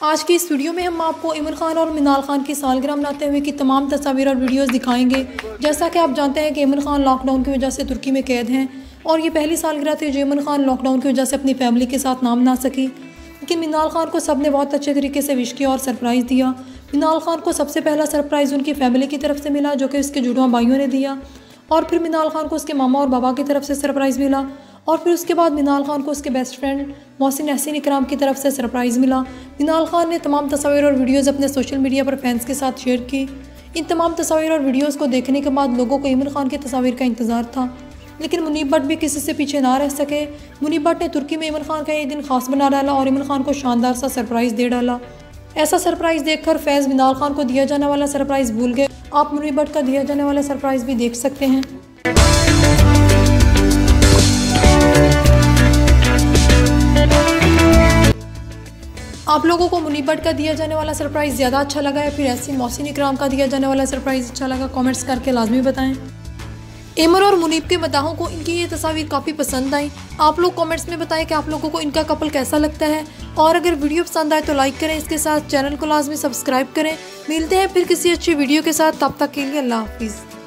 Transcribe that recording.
आज की इस वीडियो में हम आपको इमरान खान और मिनाल खान की सालगिरह मनाते हुए की तमाम तस्वीर और वीडियोस दिखाएंगे। जैसा कि आप जानते हैं कि इमरान खान लॉकडाउन की वजह से तुर्की में कैद हैं और ये पहली सालगिरह थी जो इमरान खान लॉकडाउन की वजह से अपनी फैमिली के साथ ना मना सकी। लेकिन मिनाल खान को सब ने बहुत अच्छे तरीके से विश किया और सरप्राइज़ दिया। मिनाल खान को सबसे पहला सरप्राइज़ उनकी फैमिली की तरफ से मिला जो कि उसके जुड़वा भाइयों ने दिया, और फिर मिनाल खान को उसके मामा और बाबा की तरफ से सरप्राइज़ मिला, और फिर उसके बाद मिनाल खान को उसके बेस्ट फ्रेंड मोहसिन एहसन इकराम की तरफ से सरप्राइज़ मिला। मिनाल खान ने तमाम तस्वीर और वीडियोज़ अपने सोशल मीडिया पर फैंस के साथ शेयर की। इन तमाम तस्वीर और वीडियोज़ को देखने के बाद लोगों को इमरान खान की तस्वीर का इंतज़ार था, लेकिन मुनीब भट्ट भी किसी से पीछे ना रह सके। मुनीब भट्ट ने तुर्की में इमरान खान का ये दिन खास बना डाला और इमरान खान को शानदार सा सरप्राइज़ दे डाला। ऐसा सरप्राइज़ देखकर फैज़ मिनाल खान को दिया जाने वाला सरप्राइज़ भूल गए। आप मुनीब भट्ट का दिया जाने वाला सरप्राइज़ भी देख सकते हैं। आप लोगों को मुनीब भट्ट का दिया जाने वाला सरप्राइज़ ज़्यादा अच्छा लगा है फिर ऐसे मोहसिन इकराम का दिया जाने वाला सरप्राइज़ अच्छा लगा? कमेंट्स करके लाजमी बताएं। इमर और मुनीब के मदाहों को इनकी ये तस्वीर काफ़ी पसंद आई। आप लोग कमेंट्स में बताएं कि आप लोगों को इनका कपल कैसा लगता है, और अगर वीडियो पसंद आए तो लाइक करें, इसके साथ चैनल को लाजमी सब्सक्राइब करें। मिलते हैं फिर किसी अच्छी वीडियो के साथ, तब तक के लिए अल्लाह हाफिज़।